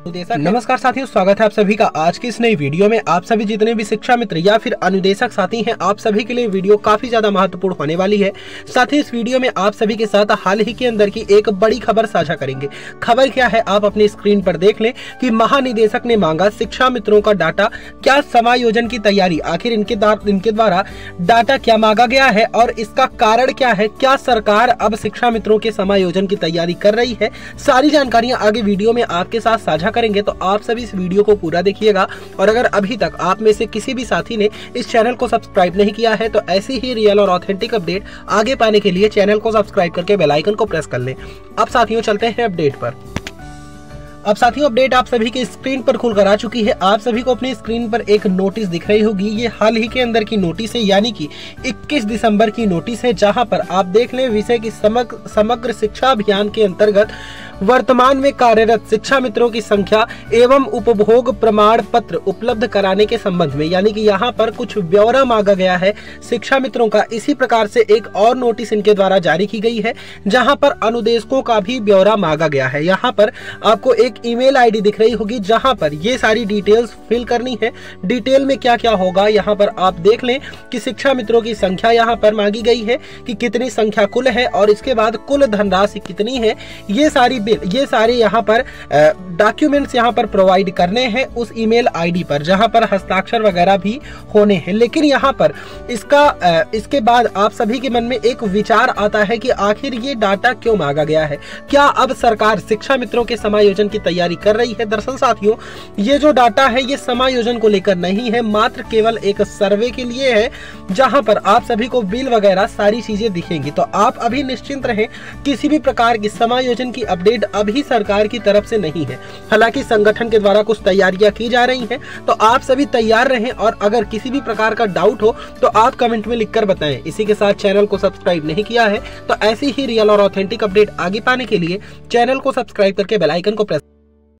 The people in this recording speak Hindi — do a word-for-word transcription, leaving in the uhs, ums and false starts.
अनुदेशक। नमस्कार साथियों, स्वागत है आप सभी का आज की इस नई वीडियो में। आप सभी जितने भी शिक्षा मित्र या फिर अनुदेशक साथी हैं, आप सभी के लिए वीडियो काफी ज्यादा महत्वपूर्ण होने वाली है। साथ ही इस वीडियो में आप सभी के साथ हाल ही के अंदर की एक बड़ी खबर साझा करेंगे। खबर क्या है आप अपनी स्क्रीन पर देख लें कि महानिदेशक ने मांगा शिक्षा मित्रों का डाटा, क्या समायोजन की तैयारी, आखिर इनके इनके द्वारा डाटा क्या मांगा गया है और इसका कारण क्या है, क्या सरकार अब शिक्षा मित्रों के समायोजन की तैयारी कर रही है। सारी जानकारियां आगे वीडियो में आपके साथ साझा करेंगे, तो आप सभी इस वीडियो को पूरा देखिएगा। और अगर अभी तक आप में से किसी भी साथी ने इस चैनल को सब्सक्राइब नहीं किया है तो ऐसी ही रियल और ऑथेंटिक अपडेट आगे पाने के लिए चैनल को सब्सक्राइब करके बेल आइकन को प्रेस कर लें। अब साथियों चलते हैं अपडेट पर। अब साथियों अपडेट आप सभी के स्क्रीन पर खुलकर आ चुकी है। आप सभी को अपनी स्क्रीन पर एक नोटिस दिख रही होगी। ये हाल ही के अंदर की नोटिस है, यानी कि इक्कीस दिसंबर की नोटिस है, जहां पर आप देख लें विषय की समग्र समग्र शिक्षा अभियान के अंतर्गत वर्तमान में कार्यरत शिक्षा मित्रों की संख्या एवं उपभोग प्रमाण पत्र उपलब्ध कराने के संबंध में, यानी कि यहाँ पर कुछ ब्यौरा मांगा गया है शिक्षा मित्रों का। इसी प्रकार से एक और नोटिस इनके द्वारा जारी की गई है, जहां पर अनुदेशकों का भी ब्यौरा मांगा गया है। यहाँ पर आपको एक ईमेल आईडी दिख रही होगी, जहां पर ये सारी डिटेल्स फिल करनी है। डिटेल में क्या क्या होगा यहाँ पर आप देख लें कि शिक्षा मित्रों की संख्या यहाँ पर मांगी गई है कि कितनी संख्या कुल है और इसके बाद कुल धनराशि कितनी है। ये सारी ये सारे यहाँ पर डॉक्यूमेंट्स यहाँ पर प्रोवाइड करने हैं उस ईमेल आईडी पर, जहाँ पर हस्ताक्षर वगैरह भी होने हैं। लेकिन यहाँ पर इसका इसके बाद आप सभी के मन में एक विचार आता है कि आखिर ये डाटा क्यों मांगा गया है। क्या अब सरकार शिक्षा मित्रों के समायोजन की तैयारी कर रही है? दरअसल साथियों ये जो डाटा है ये समायोजन को लेकर नहीं है, मात्र केवल एक सर्वे के लिए है, जहां पर आप सभी को बिल वगैरह सारी चीजें दिखेंगी। तो आप अभी निश्चिंत रहें, किसी भी प्रकार की समायोजन की अपडेट अभी सरकार की तरफ से नहीं है। हालांकि संगठन के द्वारा कुछ तैयारियां की जा रही हैं, तो आप सभी तैयार रहें। और अगर किसी भी प्रकार का डाउट हो तो आप कमेंट में लिखकर बताएं। इसी के साथ चैनल को सब्सक्राइब नहीं किया है तो ऐसी ही रियल और ऑथेंटिक अपडेट आगे पाने के लिए चैनल को सब्सक्राइब करके बेल आइकन को प्रेस